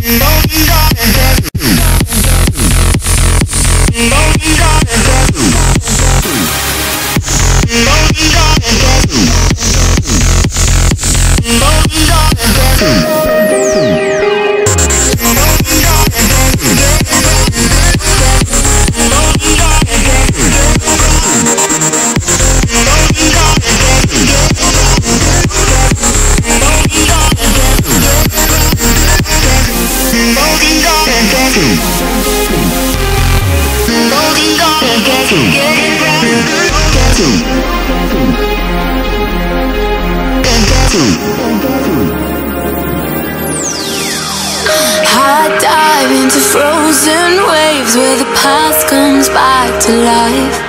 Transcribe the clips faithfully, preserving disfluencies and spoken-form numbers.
I dive into frozen waves where the past comes back to life.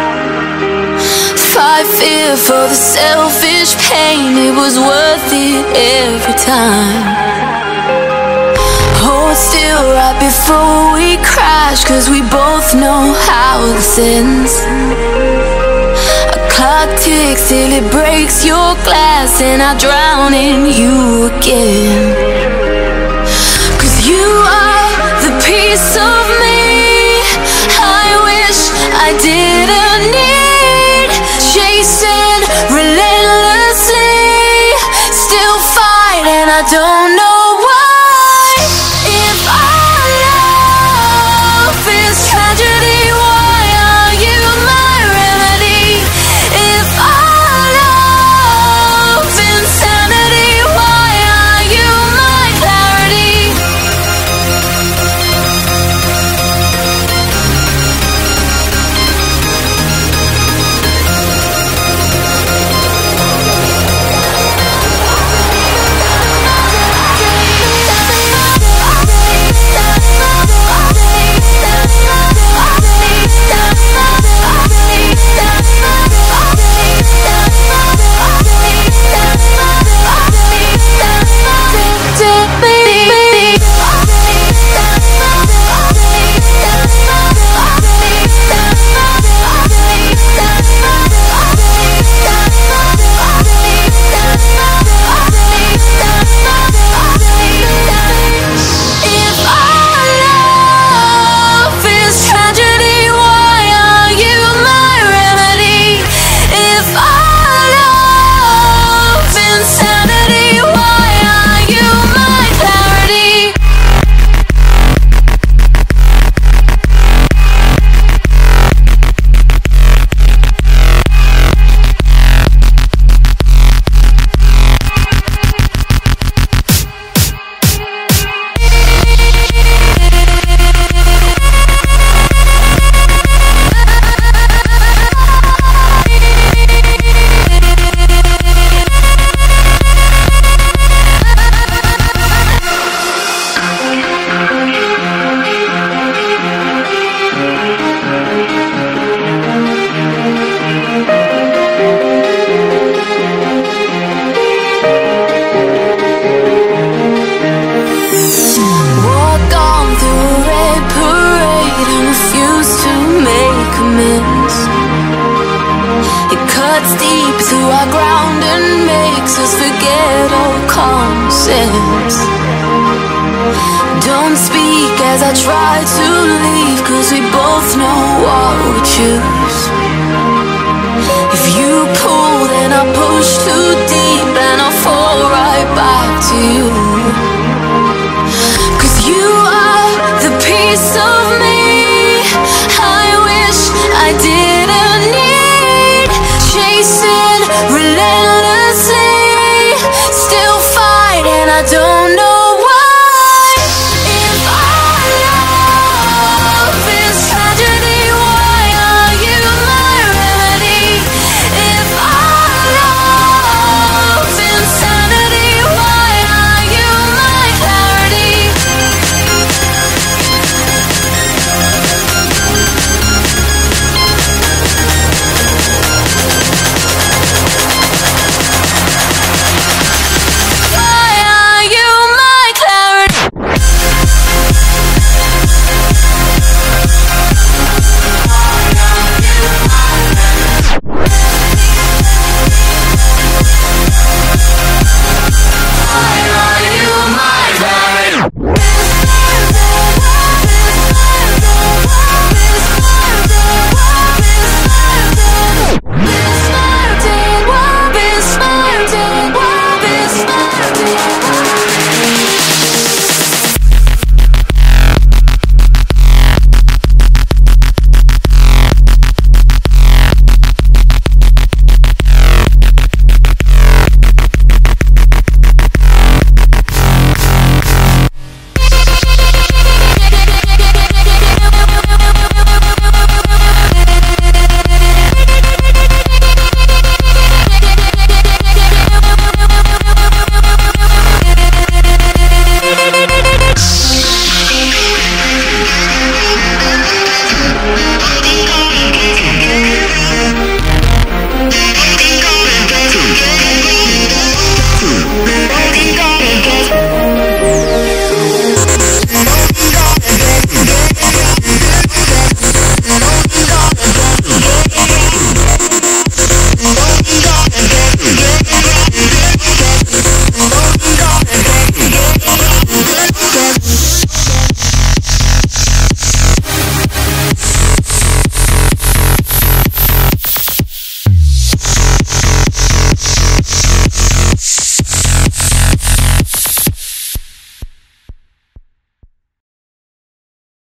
Fight fear for the selfish pain, it was worth it every time. Hold still right before we crash, cause we both know how this ends. A clock ticks till it breaks your glass, and I drown in you again. You are the piece of me I wish I didn't need. Chasing relentlessly, still fight and I don't know why. If our love is tragedy, why are you my remedy? If our love insanity, why are you my clarity? Deep through our ground and makes us forget all common sense. Don't speak as I try to leave, cause we both know what we choose. If you pull then I push too deep and I'll fall right back to you.